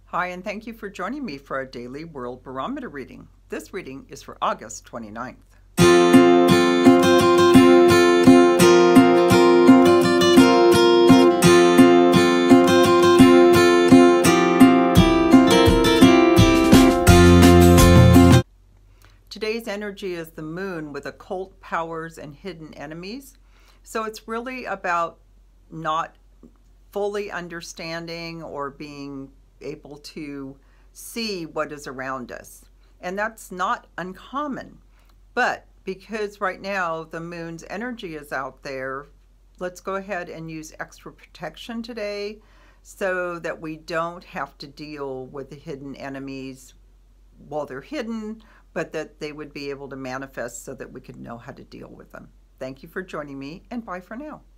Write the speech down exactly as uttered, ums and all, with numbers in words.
Hi, and thank you for joining me for our daily World Barometer reading. This reading is for August twenty-ninth. Today's energy is the moon with occult powers and hidden enemies. So it's really about not fully understanding or being able to see what is around us. And that's not uncommon. But because right now the moon's energy is out there, let's go ahead and use extra protection today so that we don't have to deal with the hidden enemies while they're hidden, but that they would be able to manifest so that we could know how to deal with them. Thank you for joining me, and bye for now.